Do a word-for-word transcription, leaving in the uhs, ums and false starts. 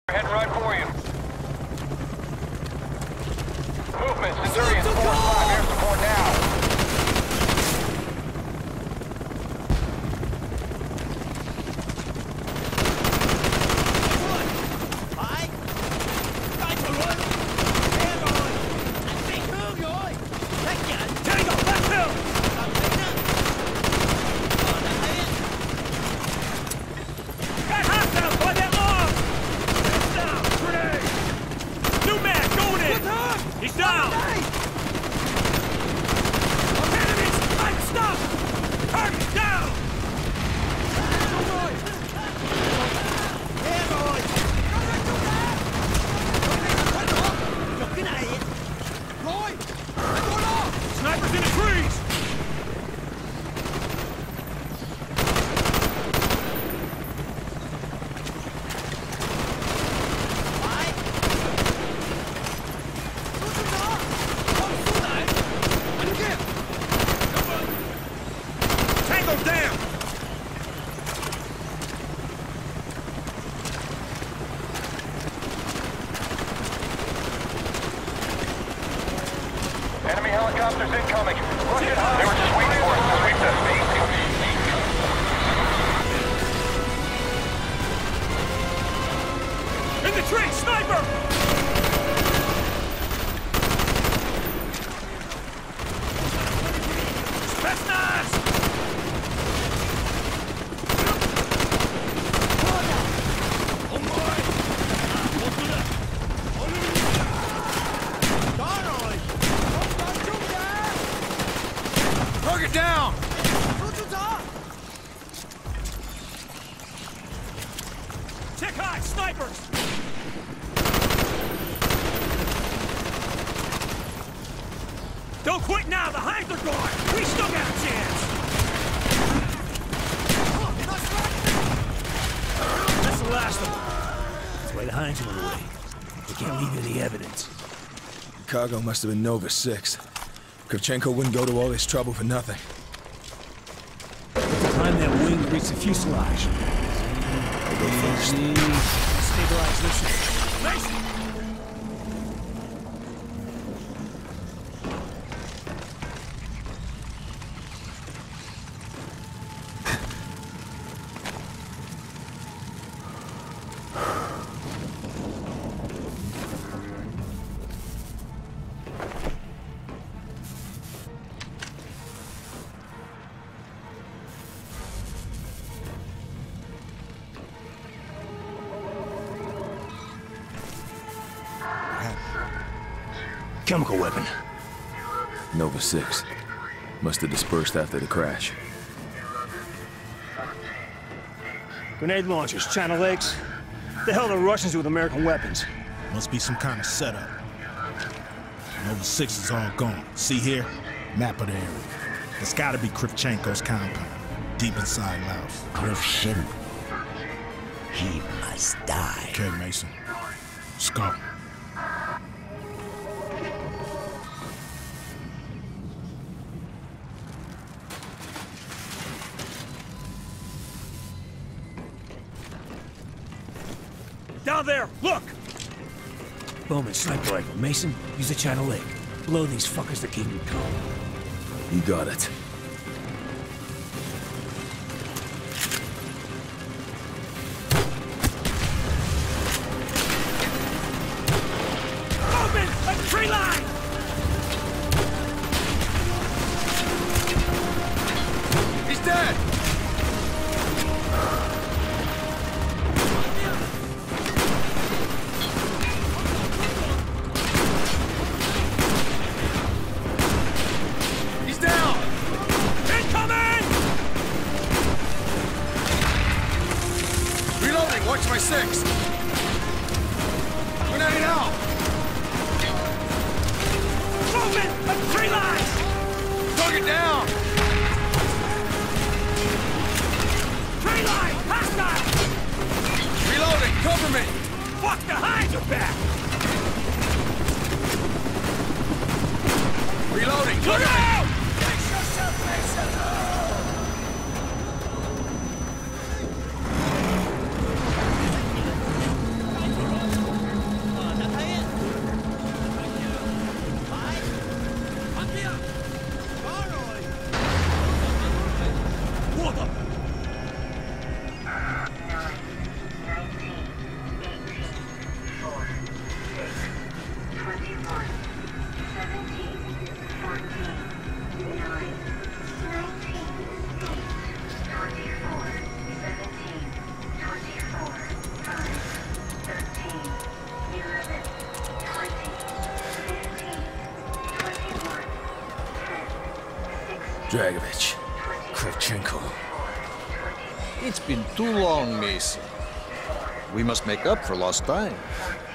Heading right for you. Movement, Centurion four five, air support now. He's down! Enemies! I'm stopped! Target down! Snipers in the trees! Down! Enemy helicopters incoming. Rush it high. They were just waiting for us to sweep this beat. In the tree! Sniper! Spetsnaz! Target down! Tick high! Snipers! Don't quit now! The Hinds are gone! We still got a chance! That's the last of them. That's why the Hinds went away. We can't leave any evidence. The cargo must have been Nova six. Kravchenko wouldn't go to all this trouble for nothing. Time that wing reached the fuselage. I'll go first. Stabilize this. Mason! Chemical weapon. Nova six. Must have dispersed after the crash. Grenade launchers, Channel X. The hell are the Russians with American weapons? Must be some kind of setup. Nova six is all gone. See here? Map of the area. It's gotta be Kravchenko's compound. Deep inside Laos. Kravchenko. He must die. Okay, Mason. Let's go. Down there! Look! Bowman sniper rifle. Mason, use the Channel eight. Blow these fuckers to keep them calm. You got it. Bowman! A tree line! He's dead! Watch my six! Grenade out! Movement! A tree line! Target down! Tree line! Hostile! Reloading! Cover me! Fuck, the Hinds are back! Reloading! Look out! Dragovich. Kravchenko. It's been too long, Mason. We must make up for lost time.